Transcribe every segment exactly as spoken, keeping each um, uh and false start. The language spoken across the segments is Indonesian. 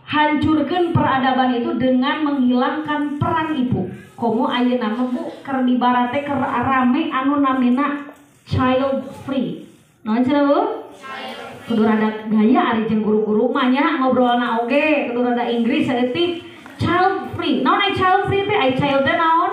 hancurkan peradaban itu dengan menghilangkan peran ibu. Komo ayeuna mah Bu keur dibarate keur rame anu namina child free. Naon cenah Bu? Kudu rada gaya ari jeung guru-guru mah nya ngobrolna oge kudu rada Inggris saeutik. Child free. Naon ai child free teh? Ai child teh naon?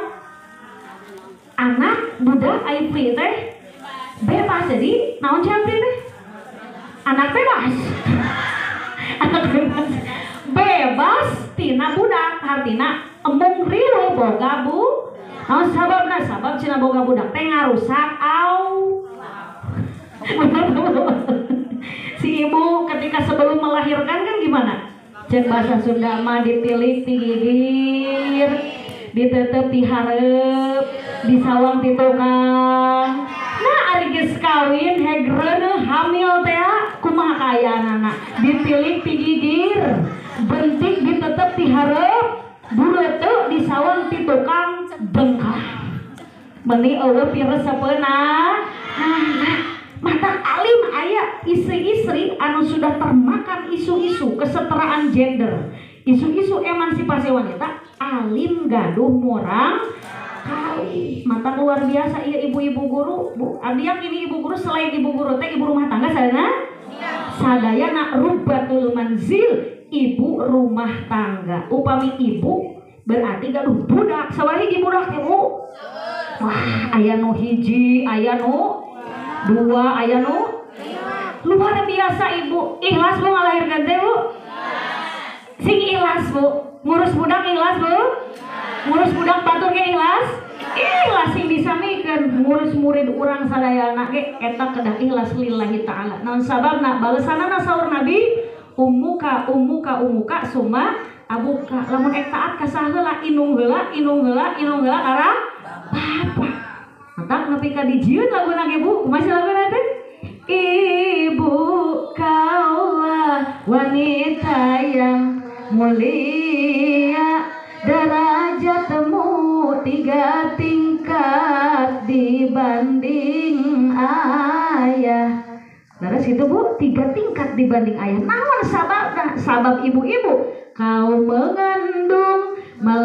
Anak budak ai free teh bebas. Jadi naon child free teh? Anak bebas. Anak bebas. Bebas tina budak artina embung rilu boga Bu. Naon sababna? Sabab cenah boga budak teh ngarusak au. Si ibu ketika sebelum melahirkan kan gimana? Cek bahasa Sunda mah ditilik ti gigir, ditetep ti hareup, disawang ti tukang. Nah ari geus kawin hegreuneuh hamil teh kumaha kaayana? Ditilik ti gigir, bentik ditetep ti hareup, bureuteu disawang ti tukang bengkah. Meuni eueuh piresepeuna. Nah, mata alim aya istri-istri anu sudah termakan isu-isu kesetaraan gender, isu-isu emansipasi wanita, alim gaduh murang kali. Mata luar biasa iya ibu-ibu guru. Bu, adiak ini ibu guru selain ibu guru teh ibu rumah tangga sadayana? Sadayana rubatul manzil, ibu rumah tangga. Upami ibu berarti gaduh budak. Sabaraha hiji budak ibu? Wah, aya nu hiji, aya nu dua, aya nu luar biasa ibu. Ikhlas Bu ngalahirkan teh Bu? Sing ikhlas Bu. Ngurus budak ikhlas Bu? Ngurus budak batur ge ikhlas? Ikhlas sing bisa mikeun ngurus murid urang sadayana ge eta kedah ikhlas lillahi taala. Naon sababna? Balesanana saur Nabi, ummuka ummuka ummuka summa abuka. Lamun ek taat ka saheula inung heula inung heula inung heula kara bapa. Matak nepi ka dijieun laguna ge Bu, masih laguna teh? Ibu kaulah wanita yang mulia, derajatmu tiga tingkat dibanding ayah. Terus itu Bu, tiga tingkat dibanding ayah. Naon sababna? Sabab ibu-ibu kau mengandung,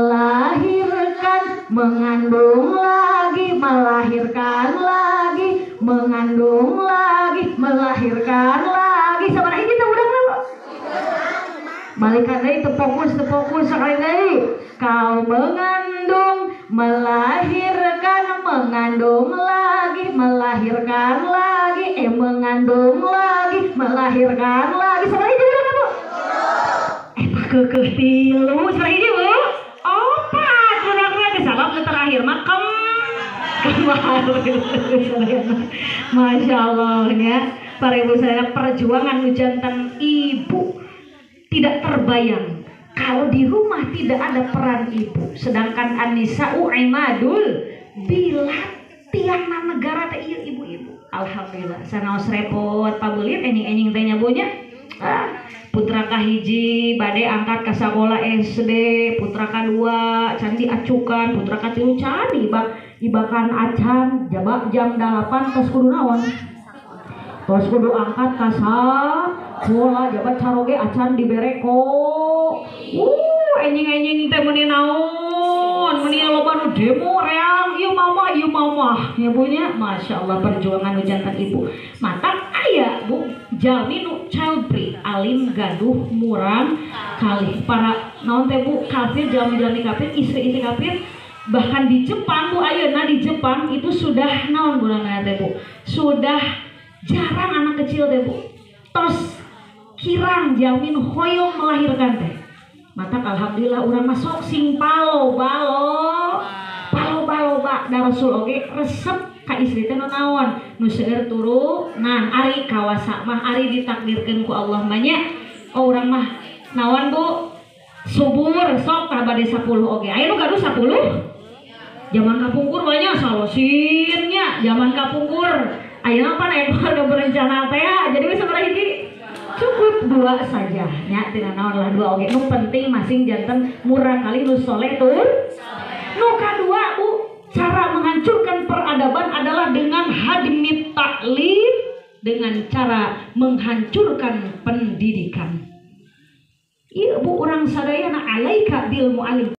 melahirkan, mengandung lagi, melahirkan lagi, mengandung lagi, melahirkan lagi. Sabaraha hiji teh budakna Bu? Balikan deui teu fokus, teu fokus sakali deui. Kau mengandung, melahirkan, mengandung lagi, melahirkan lagi, eh mengandung lagi, melahirkan lagi. Sabaraha hiji budakna Bu? Eta keukeuh tilu, sabaraha hiji Bu? Opat budakna teh sabab nu terakhir mah kem Masya Allah ya. Para ibu saya, perjuangan nu jantan ibu tidak terbayang kalau di rumah tidak ada peran ibu. Sedangkan an-nisa'u imadul bila tiangna negara teh ieu ibu-ibu. Alhamdulillah sanaos repot pabelit enjing-enjing teh nyabunya. Ah, putra kahiji bade angkat ka sakola S D, putra kadua can diacukan, putra katilu can ibak ibakan acan jabak jam delapan tos kudu naon? Tos kudu angkat ka sakola jabat caroge acan dibereko. Uh, enjing-enjing teh meuni naon? Meuni loba nu demo real ieu mama ieu mama. Ya punya Masya Allah perjuangan nu jantan ibu. Matak aya Bu jalmi nu child free, alim gaduh murang kali. Para naon teh Bu kafir, jalmi-jalmi kafir, istri-istri kafir. Bahkan di Jepang Bu ayeuna di Jepang itu sudah naon bulanna teh Bu? Sudah jarang anak kecil teh Bu. Tos kirang jalmi nu hoyong melahirkan teh. Matak alhamdulillah urang mah sok sing palo balo. Palo balo ba da Rasul oge resep ka istri teh naon? Nu seueur turu nan ari kawasa mah ari ditakdirkeun ku Allah mah nya. Oh urang mah naon Bu? Subur sok ka bade sepuluh oge. Aya nu gaduh sepuluh. Zaman kapungkur banyak salosinnya, zaman kapungkur. Ayeuna pan aya udah berencana teh. Jadi bisa sabaraha hiji? Cukup dua saja nya tina naon lah dua oge. Nu penting masing janten murah kali nu soleh tur. Nu kadua Bu, cara menghancurkan peradaban adalah dengan hadmit taklim, dengan cara menghancurkan pendidikan. Iya bu, orang sadayana alaika bil mu'alim.